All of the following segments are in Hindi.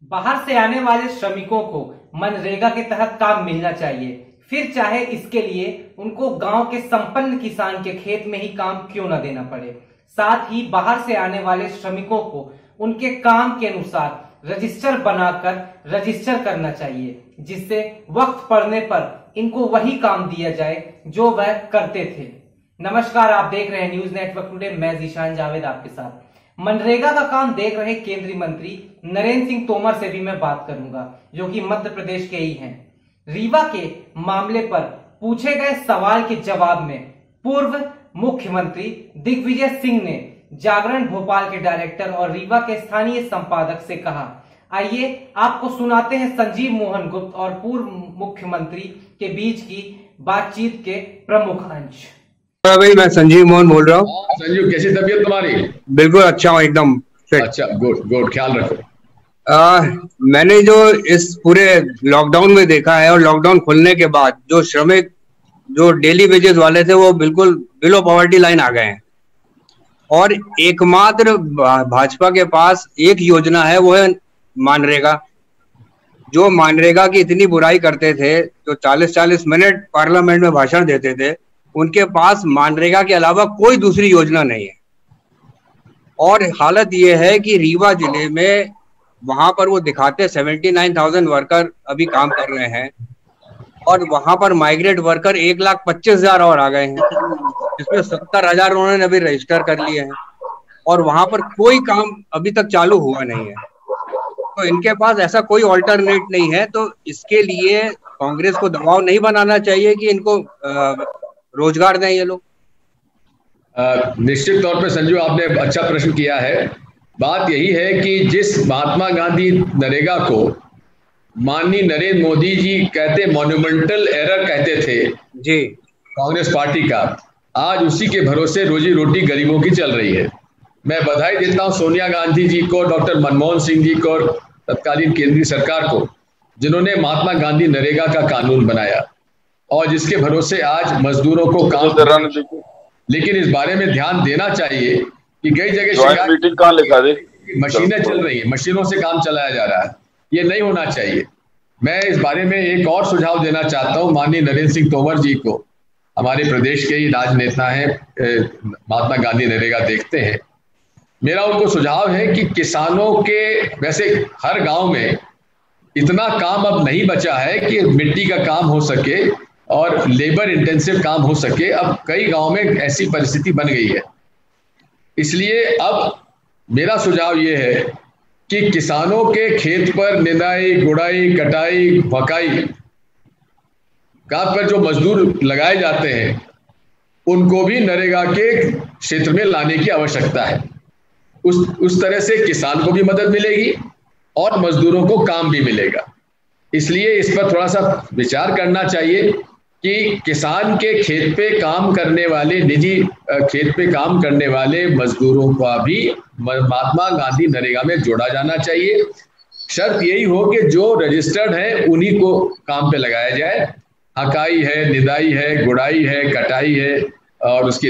बाहर से आने वाले श्रमिकों को मनरेगा के तहत काम मिलना चाहिए, फिर चाहे इसके लिए उनको गांव के संपन्न किसान के खेत में ही काम क्यों न देना पड़े। साथ ही बाहर से आने वाले श्रमिकों को उनके काम के अनुसार रजिस्टर बनाकर रजिस्टर करना चाहिए, जिससे वक्त पड़ने पर इनको वही काम दिया जाए जो वह करते थे। नमस्कार, आप देख रहे हैं न्यूज नेटवर्क टुडे। मैं जीशान जावेद आपके साथ। मनरेगा का काम देख रहे केंद्रीय मंत्री नरेंद्र सिंह तोमर से भी मैं बात करूंगा, जो कि मध्य प्रदेश के ही हैं। रीवा के मामले पर पूछे गए सवाल के जवाब में पूर्व मुख्यमंत्री दिग्विजय सिंह ने जागरण भोपाल के डायरेक्टर और रीवा के स्थानीय संपादक से कहा। आइए आपको सुनाते हैं संजीव मोहन गुप्त और पूर्व मुख्यमंत्री के बीच की बातचीत के प्रमुख अंश। भाई, मैं संजीव मोहन बोल रहा हूँ। संजीव, कैसी तबीयत तुम्हारी? बिल्कुल अच्छा हूँ, एकदम फिट। अच्छा, गुड गुड, ख्याल रखो। मैंने जो इस पूरे लॉकडाउन में देखा है और लॉकडाउन खुलने के बाद जो श्रमिक जो डेली वेजेस वाले थे वो बिल्कुल बिलो पॉवर्टी लाइन आ गए हैं। और एकमात्र भाजपा के पास एक योजना है, वो है मनरेगा। जो मनरेगा की इतनी बुराई करते थे, जो 40-40 मिनट पार्लियामेंट में भाषण देते थे, उनके पास मनरेगा के अलावा कोई दूसरी योजना नहीं है। और हालत ये है कि रीवा जिले में वहां पर वो दिखाते 79,000 वर्कर अभी काम कर रहे हैं, और वहां पर माइग्रेट वर्कर 1,25,000 और आ गए हैं, जिसमें 70,000 उन्होंने अभी रजिस्टर कर लिए हैं। और वहां पर कोई काम अभी तक चालू हुआ नहीं है, तो इनके पास ऐसा कोई ऑल्टरनेट नहीं है। तो इसके लिए कांग्रेस को दबाव नहीं बनाना चाहिए कि इनको रोजगार दें ये लोग। निश्चित तौर पे संजू, आपने अच्छा प्रश्न किया है। बात यही है कि जिस महात्मा गांधी नरेगा को माननीय नरेंद्र मोदी जी कहते मॉन्यूमेंटल एरर कहते थे जी कांग्रेस पार्टी का, आज उसी के भरोसे रोजी रोटी गरीबों की चल रही है। मैं बधाई देता हूं सोनिया गांधी जी को, डॉक्टर मनमोहन सिंह जी को और तत्कालीन केंद्रीय सरकार को, जिन्होंने महात्मा गांधी नरेगा का कानून बनाया और जिसके भरोसे आज मजदूरों को काम। लेकिन इस बारे में ध्यान देना चाहिए कि कई जगह मीटिंग कहाँ लिखा दे, मशीनें चल रही है, मशीनों से काम चलाया जा रहा है। ये नहीं होना चाहिए। मैं इस बारे में एक और सुझाव देना चाहता हूं माननीय नरेंद्र सिंह तोमर जी को। हमारे प्रदेश के ही राजनेता हैं, महात्मा गांधी नरेगा देखते हैं। मेरा उनको सुझाव है कि किसानों के, वैसे हर गांव में इतना काम अब नहीं बचा है कि मिट्टी का काम हो सके और लेबर इंटेंसिव काम हो सके। अब कई गांव में ऐसी परिस्थिति बन गई है। इसलिए अब मेरा सुझाव ये है कि किसानों के खेत पर निदाई, गुड़ाई, कटाई, भकाई का पर जो मजदूर लगाए जाते हैं, उनको भी नरेगा के क्षेत्र में लाने की आवश्यकता है। उस तरह से किसान को भी मदद मिलेगी और मजदूरों को काम भी मिलेगा। इसलिए इस पर थोड़ा सा विचार करना चाहिए कि किसान के खेत पे काम करने वाले, निजी खेत पे काम करने वाले मजदूरों का भी महात्मा गांधी नरेगा में जोड़ा जाना चाहिए। शर्त यही हो कि जो रजिस्टर्ड है उन्हीं को काम पे लगाया जाए। हकाई है, निदाई है, गुड़ाई है, कटाई है और उसके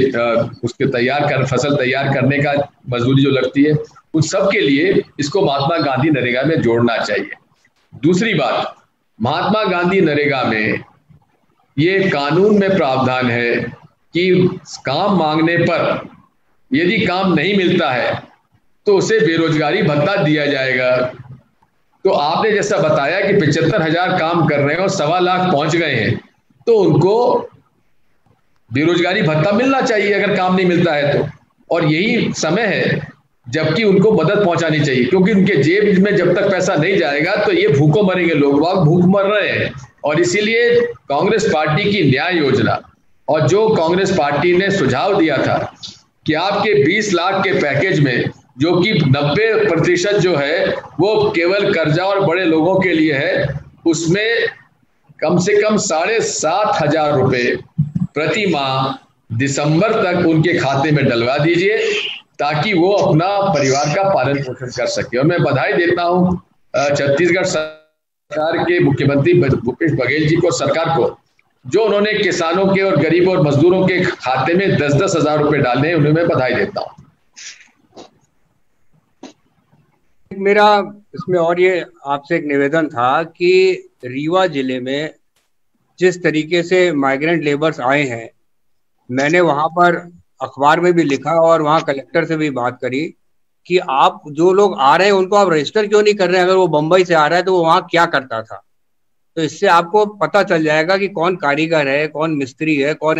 फसल तैयार करने का मजदूरी जो लगती है, उन सब के लिए इसको महात्मा गांधी नरेगा में जोड़ना चाहिए। दूसरी बात, महात्मा गांधी नरेगा में ये कानून में प्रावधान है कि काम मांगने पर यदि काम नहीं मिलता है तो उसे बेरोजगारी भत्ता दिया जाएगा। तो आपने जैसा बताया कि 75,000 काम कर रहे हैं और 1.25 लाख पहुंच गए हैं, तो उनको बेरोजगारी भत्ता मिलना चाहिए अगर काम नहीं मिलता है तो। और यही समय है जबकि उनको मदद पहुंचानी चाहिए, क्योंकि उनके जेब में जब तक पैसा नहीं जाएगा तो ये भूखों मरेंगे, लोग भूख मर रहे हैं। और इसीलिए कांग्रेस पार्टी की न्याय योजना और जो कांग्रेस पार्टी ने सुझाव दिया था कि आपके 20 लाख के पैकेज में, जो कि 90% जो है वो केवल कर्जा और बड़े लोगों के लिए है, उसमें कम से कम 7,500 रुपए प्रति माह दिसंबर तक उनके खाते में डलवा दीजिए, ताकि वो अपना परिवार का पालन पोषण कर सके। और मैं बधाई देता हूं छत्तीसगढ़ सरकार के मुख्यमंत्री भूपेश बघेल जी को, सरकार को, जो उन्होंने किसानों के और गरीबों और मजदूरों के खाते में 10-10 हजार रुपए डाले हैं। उन्हें मैं बधाई देता हूं। मेरा इसमें और ये आपसे एक निवेदन था कि रीवा जिले में जिस तरीके से माइग्रेंट लेबर्स आए हैं, मैंने वहां पर अखबार में भी लिखा और वहां कलेक्टर से भी बात करी कि आप जो लोग आ रहे हैं उनको आप रजिस्टर क्यों नहीं कर रहे हैं। अगर वो बंबई से आ रहा है तो वो वहां क्या करता था, तो इससे आपको पता चल जाएगा कि कौन कारीगर है, कौन मिस्त्री है, कौन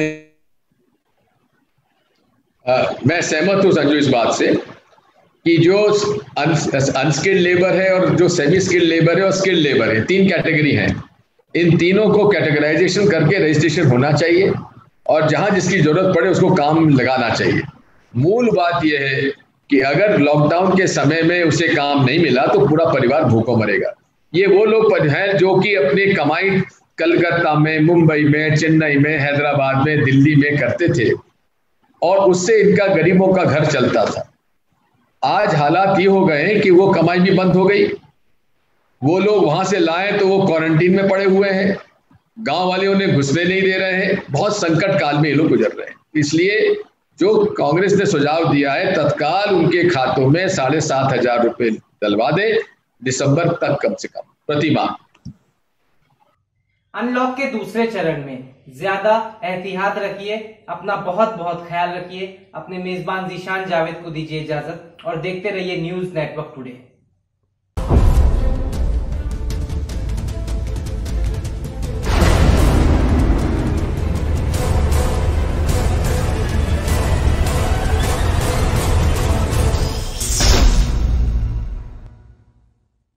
मैं सहमत हूं संजू इस बात से कि जो अनस्किल्ड लेबर है और जो सेमी स्किल्ड लेबर है और स्किल्ड लेबर है, 3 कैटेगरी हैं। इन तीनों को कैटेगराइजेशन करके रजिस्ट्रेशन होना चाहिए और जहां जिसकी जरूरत पड़े उसको काम लगाना चाहिए। मूल बात यह है कि अगर लॉकडाउन के समय में उसे काम नहीं मिला तो पूरा परिवार भूखों मरेगा। ये वो लोग हैं जो कि अपनी कमाई कलकत्ता में, मुंबई में, चेन्नई में, हैदराबाद में, दिल्ली में करते थे और उससे इनका गरीबों का घर चलता था। आज हालात ये हो गए हैं कि वो कमाई भी बंद हो गई, वो लोग वहां से लाए तो वो क्वारंटीन में पड़े हुए हैं, गांव वाले उन्हें घुसने नहीं दे रहे हैं। बहुत संकट काल में ये लोग गुजर रहे हैं। इसलिए जो कांग्रेस ने सुझाव दिया है, तत्काल उनके खातों में 7,500 रुपए डलवा दे, दिसंबर तक कम से कम प्रति माह। अनलॉक के दूसरे चरण में ज्यादा एहतियात रखिए, अपना बहुत बहुत ख्याल रखिए। अपने मेजबान जीशान जावेद को दीजिए इजाजत और देखते रहिए न्यूज नेटवर्क टुडे।